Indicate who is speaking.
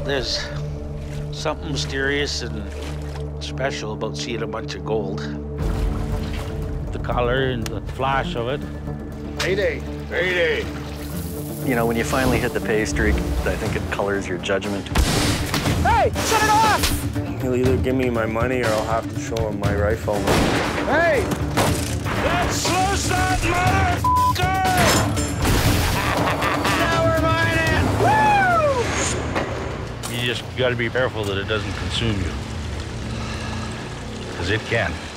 Speaker 1: There's something mysterious and special about seeing a bunch of gold. The color and the flash of it.
Speaker 2: Payday. Payday.
Speaker 3: You know, when you finally hit the pay streak, I think it colors your judgment.
Speaker 4: Hey, shut it off!
Speaker 5: He'll either give me my money or I'll have to show him my rifle.
Speaker 4: Hey!
Speaker 2: Let's loose that motherfucker!
Speaker 1: Now we're mining!
Speaker 6: You just got to be careful that it doesn't consume you, because it can.